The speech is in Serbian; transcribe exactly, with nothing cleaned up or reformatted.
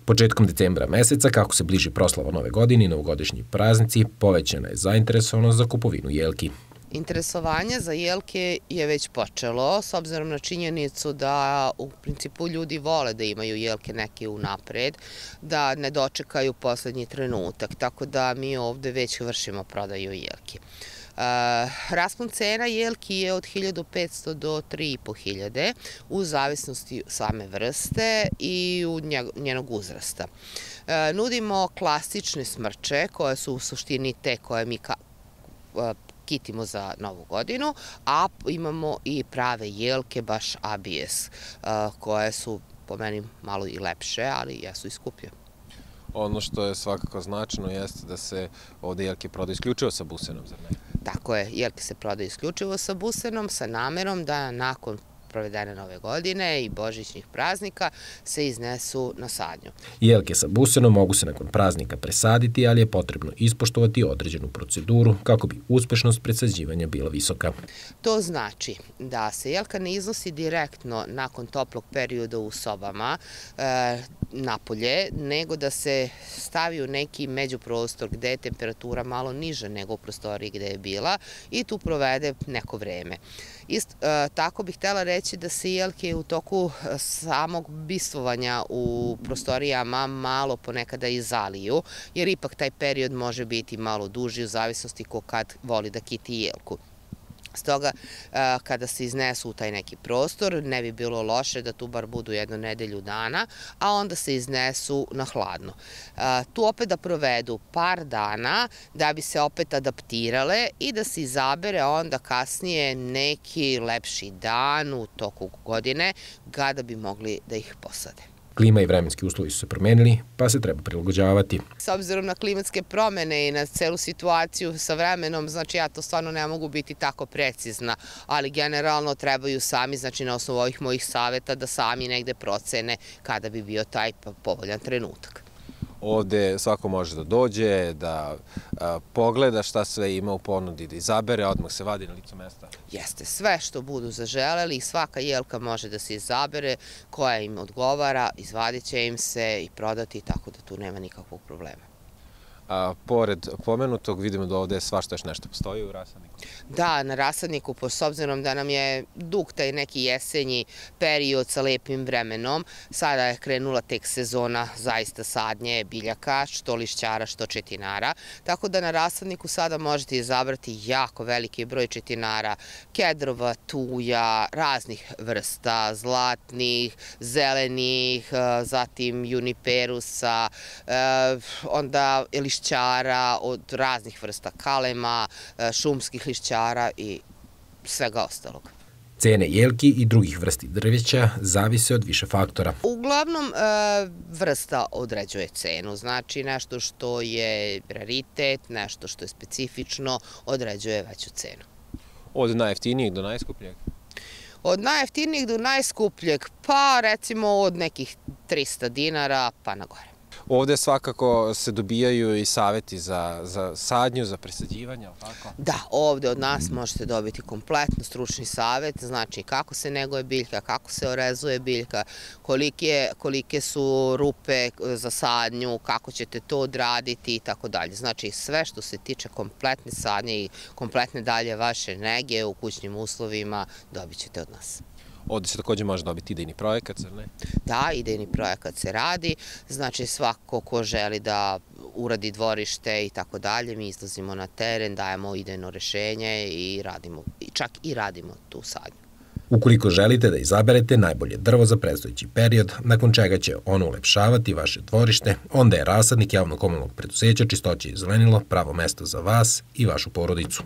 Početkom decembra meseca, kako se bliži proslava Nove godine i novogodišnji praznici, povećana je zainteresovanost za kupovinu jelki. Interesovanje za jelke je već počelo, s obzirom na činjenicu da u principu ljudi vole da imaju jelke neke unapred, da ne dočekaju poslednji trenutak, tako da mi ovde već vršimo prodaju jelke. Raspon cena jelki je od hiljadu petsto do tri i po hiljade u zavisnosti same vrste i u njenog uzrasta. Nudimo klasične smrče koje su u suštini te koje mi kitimo za Novu godinu, a imamo i prave jelke, baš A B S, koje su po meni malo i lepše, ali jesu i skuplje. Ono što je svakako značajno jeste da se ovde jelke prodaju isključivo sa busenom, zar ne? Tako je, jelke se prodaju isključivo sa busenom, sa namerom da nakon provedene Nove godine i božićnih praznika se iznesu na sadnju. Jelke sa busenom mogu se nakon praznika presaditi, ali je potrebno ispoštovati određenu proceduru kako bi uspešnost presađivanja bila visoka. To znači da se jelka ne iznosi direktno nakon toplog perioda u sobama napolje, nego da se stavi u neki međuprostor gde je temperatura malo niža nego u prostoriji gde je bila i tu provede neko vreme. Tako bih htela reći da se jelke u toku samog bistvovanja u prostorijama malo ponekada i zaliju, jer ipak taj period može biti malo duži u zavisnosti ko kad voli da kiti jelku. Stoga, kada se iznesu u taj neki prostor, ne bi bilo loše da tu bar budu jednu nedelju dana, a onda se iznesu na hladno. Tu opet da provedu par dana da bi se opet adaptirale i da se izabere onda kasnije neki lepši dan u toku godine kada bi mogli da ih posade. Klima i vremenski uslovi su se promenili, pa se treba prilagođavati. S obzirom na klimatske promene i na celu situaciju sa vremenom, znači ja to stvarno ne mogu biti tako precizna, ali generalno trebaju sami, znači na osnovu ovih mojih saveta, da sami negde procene kada bi bio taj povoljan trenutak. Ovde svako može da dođe, da pogleda šta sve ima u ponudi, da izabere, odmah se vadi na licu mesta. Jeste, sve što budu zaželeli, svaka jelka može da se izabere, koja im odgovara, izvadit će im se i prodati, tako da tu nema nikakvog problema. Pored pomenutog, vidimo da ovde svašta još nešto postoji u rasadniku. Da, na rasadniku, s obzirom da nam je dug taj neki jesenji period sa lepim vremenom, sada je krenula tek sezona zaista sadnje biljaka, što lišćara, što četinara, tako da na rasadniku sada možete izabrati jako veliki broj četinara, kedrova, tuja, raznih vrsta, zlatnih, zelenih, zatim juniperusa, onda lišćara od raznih vrsta kalema, šumskih lišćara i svega ostalog. Cene jelki i drugih vrsti drveća zavise od više faktora. Uglavnom, vrsta određuje cenu, znači nešto što je raritet, nešto što je specifično, određuje veću cenu. Od najjeftinijeg do najskupljeg? Od najjeftinijeg do najskupljeg, pa recimo od nekih trista dinara pa na gore. Ovde svakako se dobijaju i saveti za sadnju, za presađivanje, ali tako? Da, ovde od nas možete dobiti kompletno stručni savet, znači kako se neguje biljka, kako se orezuje biljka, kolike su rupe za sadnju, kako ćete to odraditi i tako dalje. Znači sve što se tiče kompletne sadnje i kompletne dalje vaše nege u kućnim uslovima dobit ćete od nas. Ovde se takođe može dobiti idejni projekat, zar ne? Da, idejni projekat se radi, znači svako ko želi da uradi dvorište i tako dalje, mi izlazimo na teren, dajemo idejno rešenje i radimo, čak i radimo tu sadnju. Ukoliko želite da izaberete najbolje drvo za predstojeći period, nakon čega će ono ulepšavati vaše dvorište, onda je rasadnik javno-komunalnog preduzeća Čistoća i zelenilo pravo mesto za vas i vašu porodicu.